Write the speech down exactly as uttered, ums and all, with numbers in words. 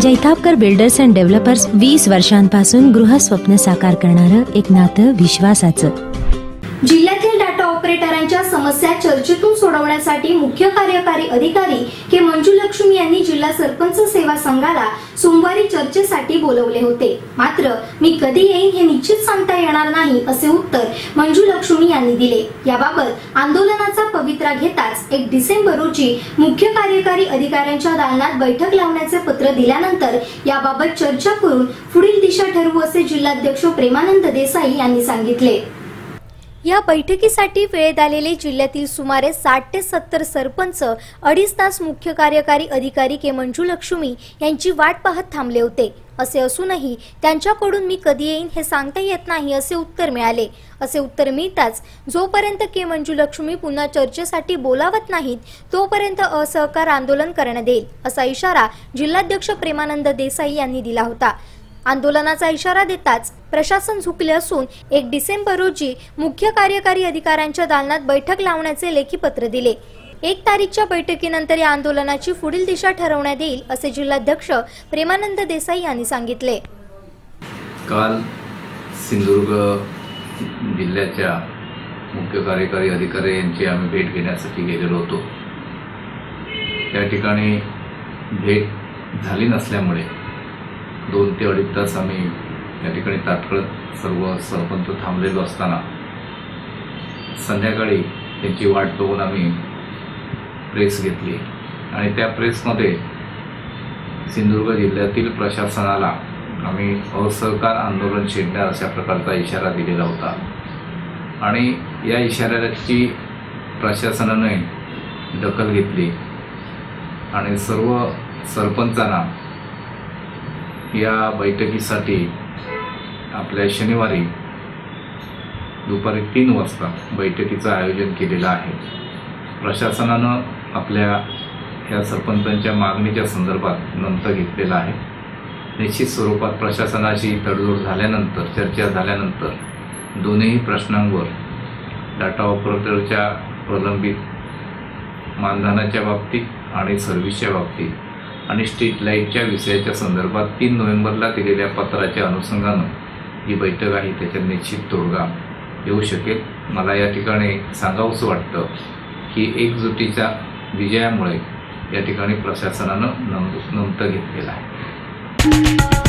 Jaitapkar builders and developers वीस वर्षांपासून गृहस्वप्न साकार करणारं एक नातं विश्वासाचं। जिल्ह्यातील डाटा ऑपरेटरांच्या समस्या चर्चेतून सोडवण्यासाठी मुख्य कार्यकारी अधिकारी के मंजुलक्ष्मी यांनी जिल्हा सरपंच सेवा संघाला सोमवारी चर्चेसाठी बोलवले होते। मात्र मी कधी येईन हे निश्चित सांगता येणार नाही असे उत्तर मंजुलक्ष्मी यांनी दिले। याबाबत आंदोलनाचा पवित्रा घेताच एक डिसेंबर रोजी मुख्य कार्यकारी अधिकाऱ्यांच्या दालनात बैठक लावण्याचे पत्र दिल्यानंतर याबाबत चर्चा करून पुढील दिशा ठरवू असे जिल्हाध्यक्ष प्रेमानंद देसाई यांनी सांगितले। या बैठकीसाठी वेळेत आलेले जिल्ह्यातील सुमारे साठ ते सत्तर सरपंच अडीच तास मुख्य कार्यकारी अधिकारी के मंजुलक्ष्मी यांची वाट पाहत थांबले होते। असे असूनही त्यांच्याकडून मी कधी येईन हे सांगता येत नाही असे उत्तर मिळाले। असे उत्तर मिळताच जोपर्यंत के मंजुलक्ष्मी पुन्हा चर्चेसाठी बोलावत नाहीत तोपर्यंत असहकार आंदोलन करण्यात येईल असा इशारा जिल्हाध्यक्ष प्रेमानंद देसाई यांनी दिला होता। आंदोलनाचा इशारा देताच प्रशासन झुकले असून एक डिसेंबर रोजी मुख्य कार्यकारी अधिकाऱ्यांच्या दालनात बैठक लावण्याचे लेखी पत्र दिले। एक तारीखच्या बैठकीनंतर या आंदोलनाची पुढील दिशा ठरवण्यात येईल असे जिल्हाध्यक्ष प्रेमानंद देसाई यांनी सांगितले। काल सिंधुदुर्ग जिल्ह्याच्या मुख्य कार्यकारी अधिकारी यांची आम्ही भेट घेण्यासाठी गेलेलो होतो। त्या ठिकाणी भेट झाली नसल्यामुळे दोन ते अडीच तास आम्ही या ठिकाणी तात्काळ सर्व सरपंच थांबलेलो असताना संध्याकाळी त्यांची वाट बघून आम्ही प्रेस घेतली आणि त्या प्रेसमध्ये सिंधुदुर्ग जिल्ह्यातील प्रशासनाला आम्ही असहकार आंदोलन छेडणार अशा प्रकारचा इशारा दिलेला होता आणि या इशाऱ्याची प्रशासनाने दखल घेतली आणि सर्व सरपंचांना या बैठकीसाठी आपल्या शनिवारी दुपारी तीन वाजता बैठकीचं आयोजन केलेलं आहे। प्रशासनानं आपल्या या सरपंचांच्या मागणीच्या संदर्भात नंतर घेतलेला आहे। निश्चित स्वरूपात प्रशासनाशी तडजोड झाल्यानंतर चर्चा झाल्यानंतर दोन्ही प्रश्नांवर डाटा ऑपरेटरच्या प्रलंबित मानधनाच्या बाबतीत आणि सर्व्हिसच्या बाबतीत आणि स्ट्रीट लाईटच्या विषयाच्या संदर्भात तीन नोव्हेंबरला दिलेल्या पत्राच्या अनुषंगानं ही बैठक आहे त्याच्यात निश्चित तोडगा येऊ शकेल। मला या ठिकाणी सांगावंसं वाटतं की एकजुटीच्या विजयामुळे या ठिकाणी प्रशासनानं नमतं घेतलेलं आहे।